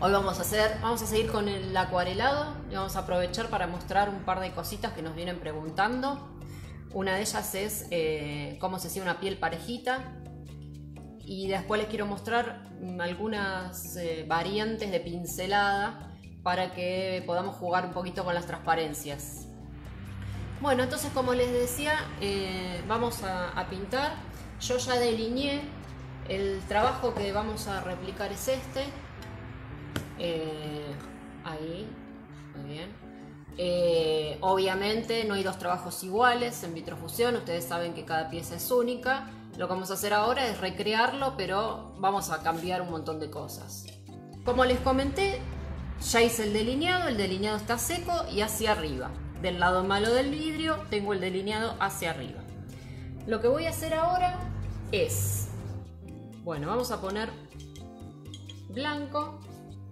Hoy vamos a seguir con el acuarelado y vamos a aprovechar para mostrar un par de cositas que nos vienen preguntando. Una de ellas es cómo se hace una piel parejita, y después les quiero mostrar algunas variantes de pincelada para que podamos jugar un poquito con las transparencias. Bueno, entonces, como les decía, vamos a pintar. Yo ya delineé. El trabajo que vamos a replicar es este. Ahí, muy bien. Obviamente no hay dos trabajos iguales en vitrofusión, ustedes saben que cada pieza es única. Lo que vamos a hacer ahora es recrearlo, pero vamos a cambiar un montón de cosas. Como les comenté, ya hice el delineado está seco y hacia arriba. Del lado malo del vidrio tengo el delineado hacia arriba. Lo que voy a hacer ahora es, bueno, vamos a poner blanco.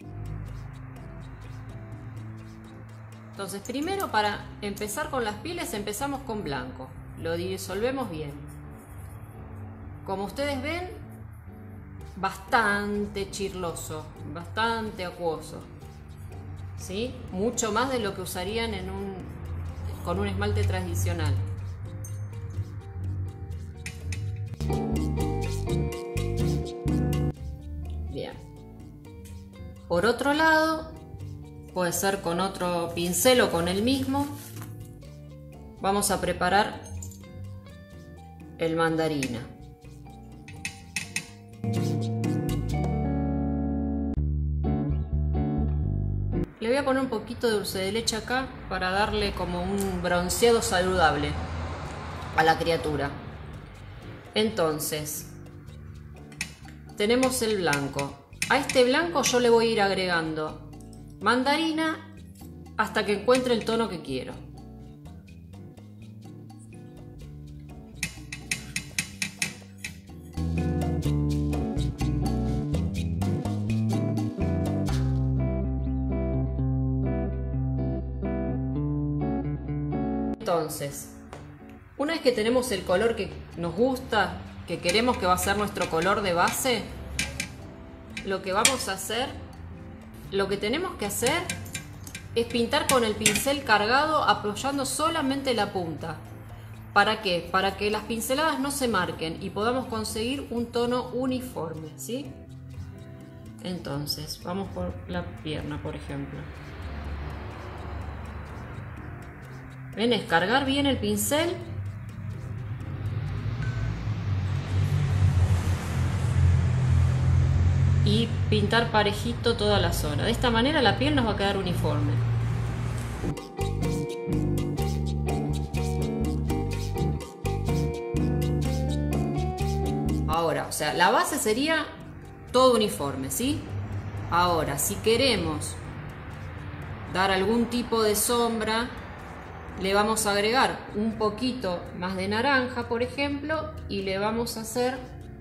Entonces, primero, para empezar con las pieles, empezamos con blanco. Lo disolvemos bien. Como ustedes ven, bastante chirloso, bastante acuoso, ¿sí? Mucho más de lo que usarían con un esmalte tradicional. Bien. Por otro lado, puede ser con otro pincel o con el mismo, vamos a preparar el mandarina. Le voy a poner un poquito de dulce de leche acá para darle como un bronceado saludable a la criatura. Entonces, tenemos el blanco. A este blanco yo le voy a ir agregando mandarina hasta que encuentre el tono que quiero. Entonces, una vez que tenemos el color que nos gusta, que queremos que va a ser nuestro color de base, lo que vamos a hacer, lo que tenemos que hacer es pintar con el pincel cargado, apoyando solamente la punta. ¿Para qué? Para que las pinceladas no se marquen y podamos conseguir un tono uniforme, ¿sí? Entonces, vamos por la pierna, por ejemplo. ¿Ven? Es cargar bien el pincel. Y pintar parejito toda la zona. De esta manera la piel nos va a quedar uniforme. Ahora, o sea, la base sería todo uniforme, ¿sí? Ahora, si queremos dar algún tipo de sombra, le vamos a agregar un poquito más de naranja, por ejemplo, y le vamos a hacer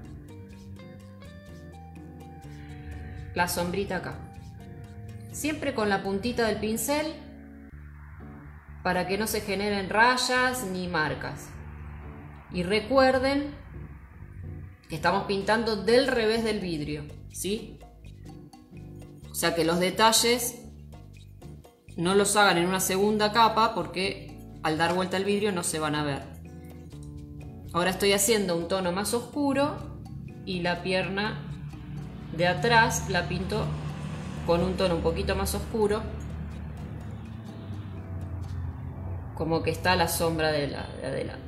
la sombrita acá. Siempre con la puntita del pincel para que no se generen rayas ni marcas. Y recuerden que estamos pintando del revés del vidrio, ¿sí? O sea que los detalles no los hagan en una segunda capa porque al dar vuelta al vidrio no se van a ver. Ahora estoy haciendo un tono más oscuro y la pierna de atrás la pinto con un tono un poquito más oscuro, como que está la sombra de adelante.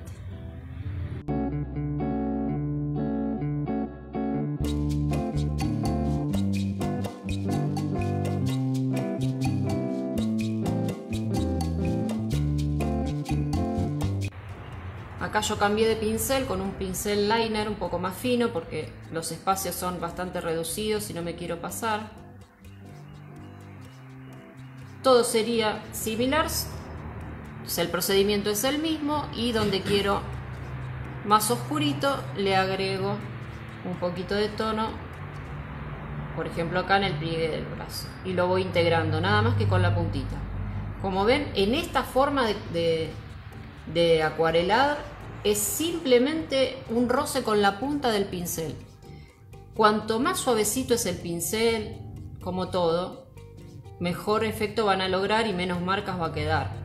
Acá yo cambié de pincel con un pincel liner un poco más fino porque los espacios son bastante reducidos y no me quiero pasar. Todo sería similar, o sea, el procedimiento es el mismo, y donde quiero más oscurito le agrego un poquito de tono, por ejemplo acá en el pliegue del brazo, y lo voy integrando nada más que con la puntita. Como ven, en esta forma de acuarelar es simplemente un roce con la punta del pincel. Cuanto más suavecito es el pincel, como todo, mejor efecto van a lograr y menos marcas va a quedar.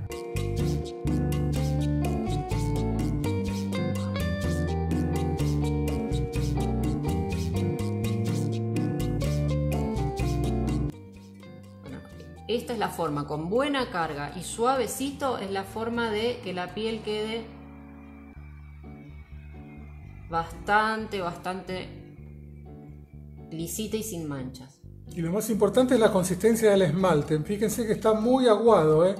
Esta es la forma, con buena carga y suavecito, es la forma de que la piel quede bastante lisita y sin manchas. Y lo más importante es la consistencia del esmalte. Fíjense que está muy aguado, ¿eh?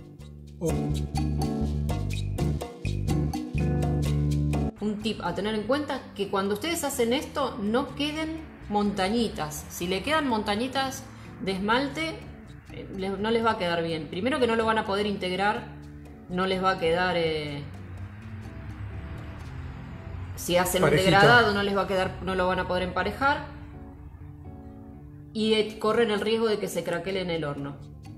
Un tip a tener en cuenta, que cuando ustedes hacen esto no queden montañitas. Si le quedan montañitas de esmalte, no les va a quedar bien. Primero que no lo van a poder integrar, no les va a quedar... si hacen parejita. Un degradado no les va a quedar, no lo van a poder emparejar. Y corren el riesgo de que se craquele en el horno.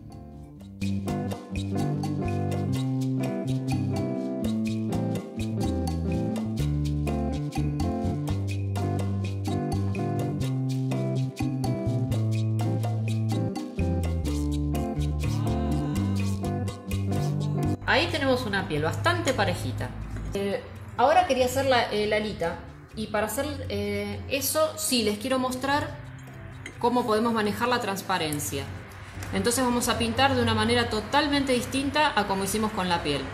Ahí tenemos una piel bastante parejita. Ahora quería hacer la alita, y para hacer eso sí les quiero mostrar cómo podemos manejar la transparencia. Entonces vamos a pintar de una manera totalmente distinta a como hicimos con la piel.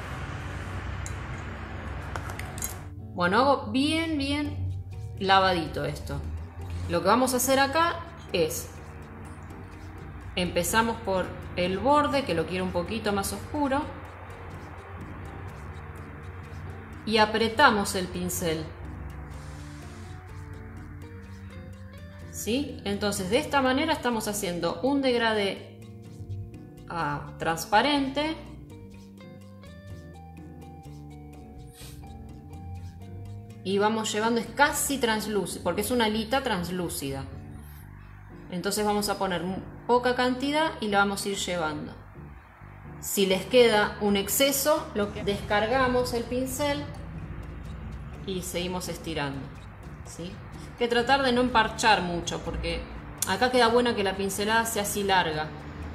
Bueno, hago bien lavadito esto. Lo que vamos a hacer acá es, empezamos por el borde, que lo quiero un poquito más oscuro, y apretamos el pincel. ¿Sí? Entonces de esta manera estamos haciendo un degradé transparente, y vamos llevando, es casi translúcido porque es una alita translúcida. Entonces vamos a poner poca cantidad y la vamos a ir llevando. Si les queda un exceso, lo que descargamos el pincel y seguimos estirando, ¿sí? Hay que tratar de no emparchar mucho, porque acá queda buena que la pincelada sea así larga.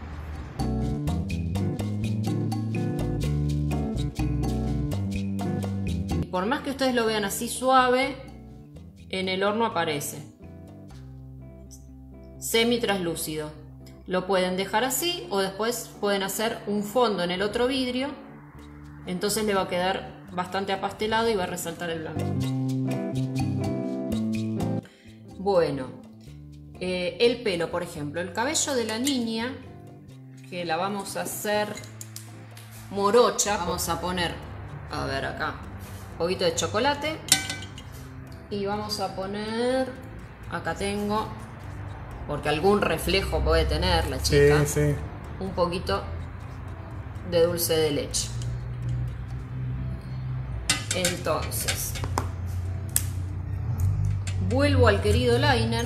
Y por más que ustedes lo vean así suave, en el horno aparece semi translúcido. Lo pueden dejar así, o después pueden hacer un fondo en el otro vidrio, entonces le va a quedar bastante apastelado y va a resaltar el blanco. Bueno, el pelo, por ejemplo, el cabello de la niña, que la vamos a hacer morocha, vamos a poner, a ver acá, un poquito de chocolate, y vamos a poner, acá tengo, porque algún reflejo puede tener la chica, sí. Un poquito de dulce de leche. Entonces, vuelvo al querido liner.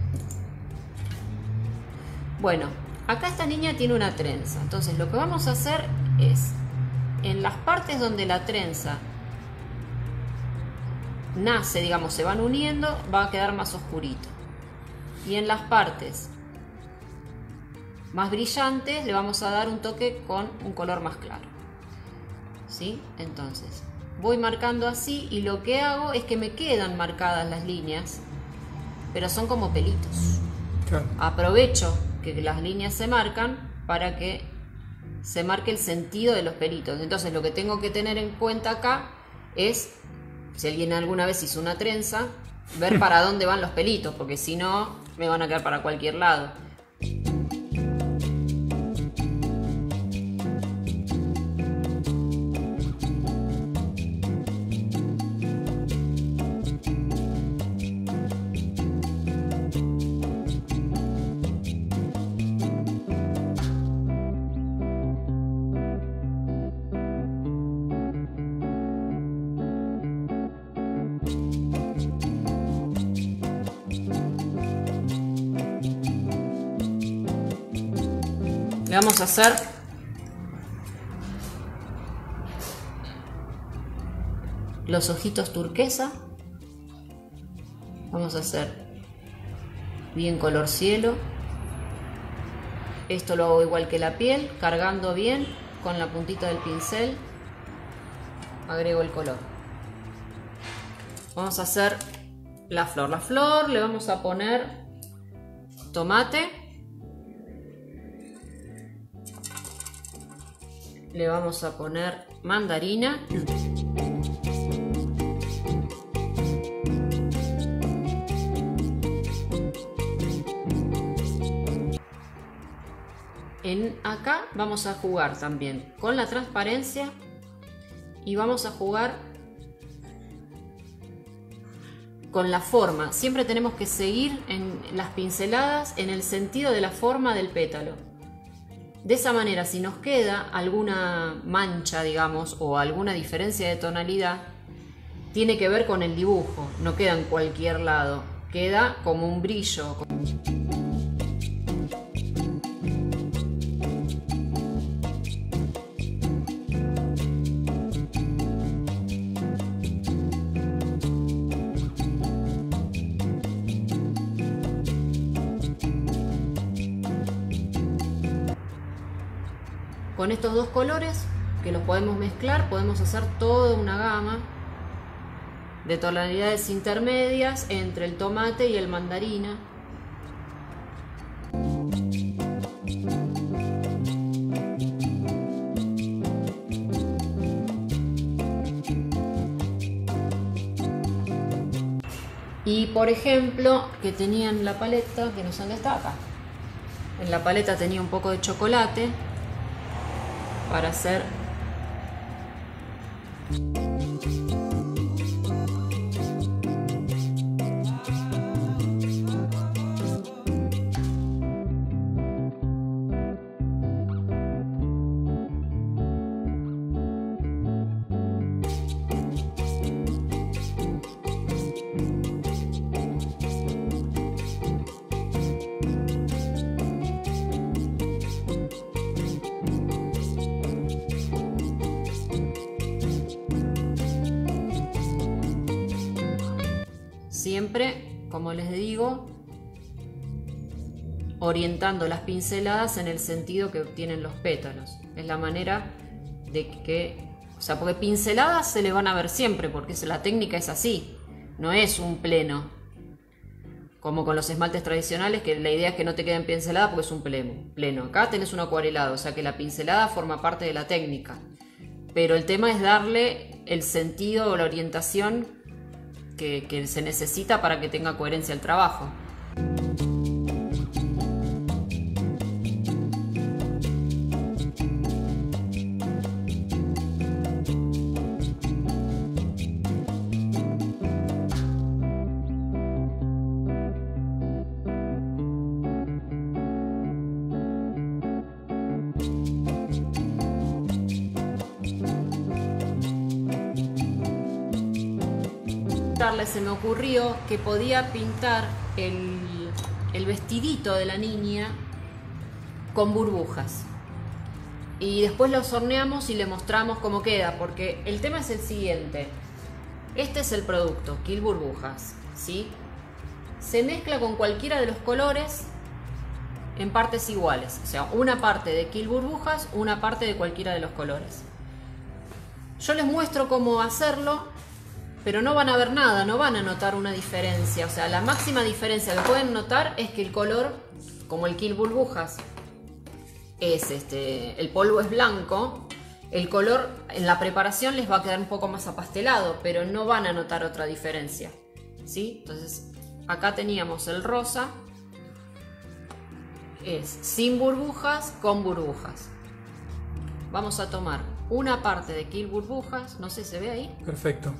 Bueno, acá esta niña tiene una trenza, entonces lo que vamos a hacer es, en las partes donde la trenza nace, digamos, se van uniendo, va a quedar más oscurito. Y en las partes más brillantes le vamos a dar un toque con un color más claro, ¿sí? Entonces voy marcando así, y lo que hago es que me quedan marcadas las líneas, pero son como pelitos. Claro. Aprovecho que las líneas se marcan para que se marque el sentido de los pelitos. Entonces lo que tengo que tener en cuenta acá es, si alguien alguna vez hizo una trenza, ver para dónde van los pelitos, porque si no me van a quedar para cualquier lado. Le vamos a hacer los ojitos turquesa. Vamos a hacer bien color cielo. Esto lo hago igual que la piel, cargando bien con la puntita del pincel. Agrego el color. Vamos a hacer la flor. La flor le vamos a poner tomate. Le vamos a poner mandarina. Acá vamos a jugar también con la transparencia y vamos a jugar con la forma. Siempre tenemos que seguir en las pinceladas en el sentido de la forma del pétalo. De esa manera, si nos queda alguna mancha, digamos, o alguna diferencia de tonalidad, tiene que ver con el dibujo, no queda en cualquier lado, queda como un brillo. Con estos dos colores, que los podemos mezclar, podemos hacer toda una gama de tonalidades intermedias entre el tomate y el mandarina. Y por ejemplo, que tenían la paleta, que no sé dónde está acá. En la paleta tenía un poco de chocolate para hacer siempre, como les digo, orientando las pinceladas en el sentido que tienen los pétalos. Es la manera de que, o sea, porque pinceladas se le van a ver siempre, porque la técnica es así, no es un pleno, como con los esmaltes tradicionales, que la idea es que no te queden pinceladas porque es un pleno. Acá tenés un acuarelado, o sea que la pincelada forma parte de la técnica, pero el tema es darle el sentido o la orientación que se necesita para que tenga coherencia el trabajo. Se me ocurrió que podía pintar el vestidito de la niña con burbujas y después los horneamos y le mostramos cómo queda, porque el tema es el siguiente. Este es el producto, Kill Burbujas, ¿sí? Se mezcla con cualquiera de los colores en partes iguales, o sea, una parte de Kill Burbujas, una parte de cualquiera de los colores. Yo les muestro cómo hacerlo, pero no van a ver nada, no van a notar una diferencia. O sea, la máxima diferencia que pueden notar es que el color, como el Kill Burbujas, es el polvo es blanco, el color en la preparación les va a quedar un poco más apastelado, pero no van a notar otra diferencia, ¿sí? Entonces, acá teníamos el rosa, es sin burbujas, con burbujas. Vamos a tomar una parte de Kill Burbujas, no sé, ¿se ve ahí? Perfecto.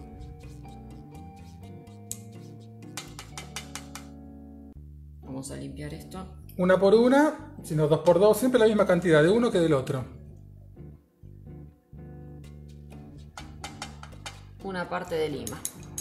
Vamos a limpiar esto. Una por una, sino dos por dos, siempre la misma cantidad de uno que del otro. Una parte de lima.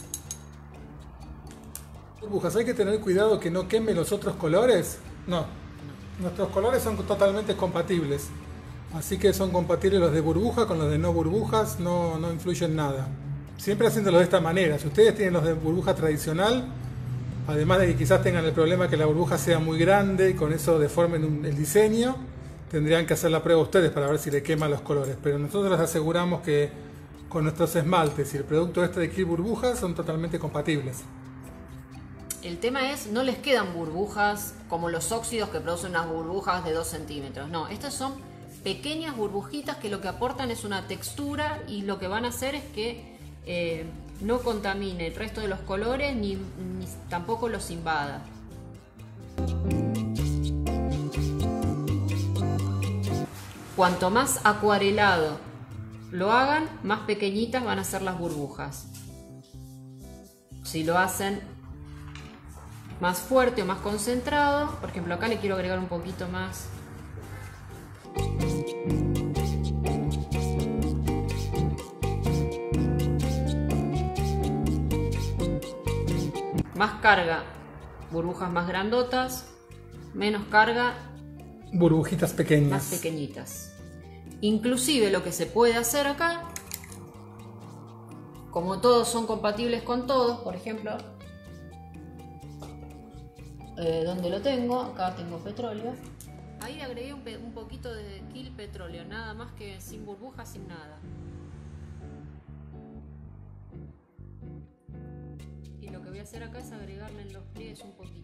Burbujas, hay que tener cuidado que no queme los otros colores. No, nuestros colores son totalmente compatibles. Así que son compatibles los de burbuja con los de no burbujas, no influyen nada. Siempre haciéndolo de esta manera. Si ustedes tienen los de burbuja tradicional, Además de que quizás tengan el problema que la burbuja sea muy grande y con eso deformen el diseño, tendrían que hacer la prueba ustedes para ver si le queman los colores. Pero nosotros les aseguramos que con nuestros esmaltes y el producto este de Kill Burbujas son totalmente compatibles. El tema es, no les quedan burbujas como los óxidos que producen unas burbujas de 2 centímetros. No, estas son pequeñas burbujitas que lo que aportan es una textura y lo que van a hacer es que no contamine el resto de los colores ni tampoco los invada. Cuanto más acuarelado lo hagan, más pequeñitas van a ser las burbujas. Si lo hacen más fuerte o más concentrado, por ejemplo acá le quiero agregar un poquito más. Más carga, burbujas más grandotas, menos carga, burbujitas pequeñas. Más pequeñitas. Inclusive lo que se puede hacer acá, como todos son compatibles con todos, por ejemplo, ¿dónde lo tengo? Acá tengo petróleo. Ahí le agregué un poquito de Kill Petróleo, nada más que sin burbujas, sin nada. Y lo que voy a hacer acá es agregarle en los pliegues un poquito.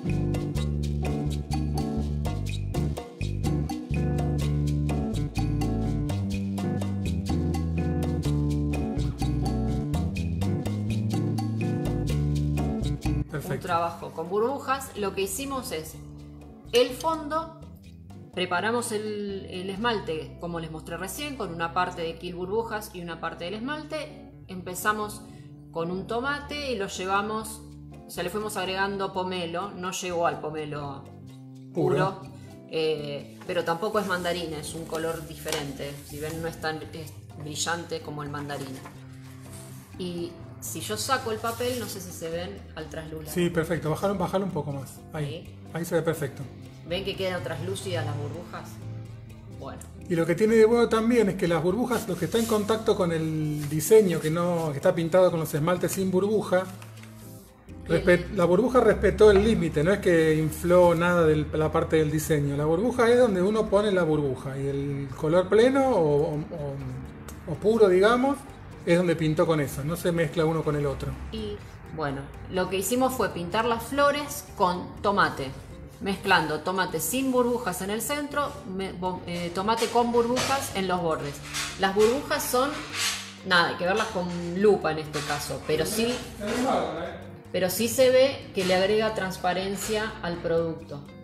Perfecto. Un trabajo con burbujas. Lo que hicimos es el fondo, preparamos el esmalte como les mostré recién, con una parte de Kill Burbujas y una parte del esmalte. Empezamos con un tomate y lo llevamos, o sea, le fuimos agregando pomelo, no llegó al pomelo puro, pero tampoco es mandarina, es un color diferente, si ven no es tan brillante como el mandarina. Y si yo saco el papel, no sé si se ven al traslúcido. Sí, perfecto, bájalo un poco más, ahí, ¿Sí? Ahí se ve perfecto. ¿Ven que quedan translúcidas las burbujas? Bueno. Y lo que tiene de bueno también es que las burbujas, lo que está en contacto con el diseño, que está pintado con los esmaltes sin burbuja, la burbuja respetó el límite, no es que infló nada de la parte del diseño. La burbuja es donde uno pone la burbuja y el color pleno o puro, digamos, es donde pintó con eso, no se mezcla uno con el otro. Y bueno, lo que hicimos fue pintar las flores con tomate, mezclando tomate sin burbujas en el centro, tomate con burbujas en los bordes. Las burbujas son, nada, hay que verlas con lupa en este caso, pero sí se ve que le agrega transparencia al producto.